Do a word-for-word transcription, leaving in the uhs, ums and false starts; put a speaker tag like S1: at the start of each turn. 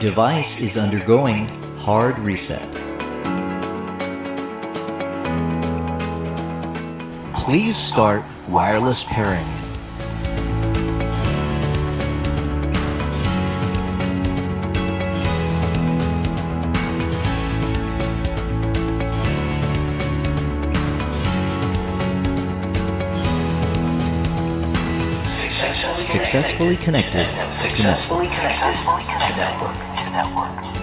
S1: Device is undergoing hard reset.
S2: Please start wireless pairing.
S1: Successfully connected to network.
S3: Successfully connected to network.